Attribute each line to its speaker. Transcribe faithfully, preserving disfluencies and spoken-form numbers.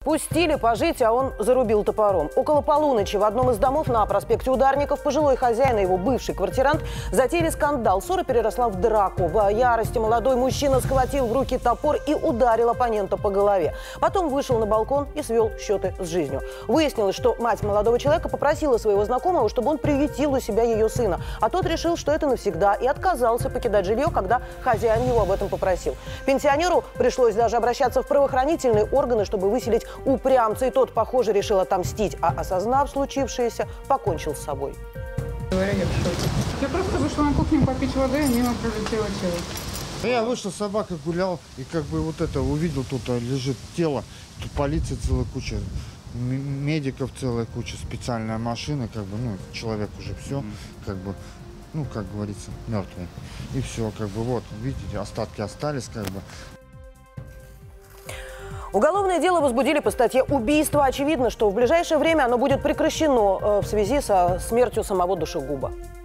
Speaker 1: Пустили пожить, а он зарубил топором. Около полуночи в одном из домов на проспекте Ударников пожилой хозяин и его бывший квартирант затеяли скандал. Ссора переросла в драку. В ярости молодой мужчина схватил в руки топор и ударил оппонента по голове. Потом вышел на балкон и свел счеты с жизнью. Выяснилось, что мать молодого человека попросила своего знакомого, чтобы он приютил у себя ее сына. А тот решил, что это навсегда, и отказался покидать жилье, когда хозяин его об этом попросил. Пенсионеру пришлось даже обращаться в правоохранительные органы, чтобы выселить упрямца, и тот, похоже, решил отомстить, а, осознав случившееся, покончил с собой.
Speaker 2: Я просто вышла на кухню попить воды, и мимо пролетело тело.
Speaker 3: Я вышел, собака гулял, и как бы вот это увидел, тут лежит тело, тут полиция целая куча, медиков целая куча, специальная машина, как бы, ну, человек уже все, как бы, ну, как говорится, мертвый. И все, как бы, вот, видите, остатки остались, как бы.
Speaker 1: Уголовное дело возбудили по статье «Убийство». Очевидно, что в ближайшее время оно будет прекращено в связи со смертью самого душегуба.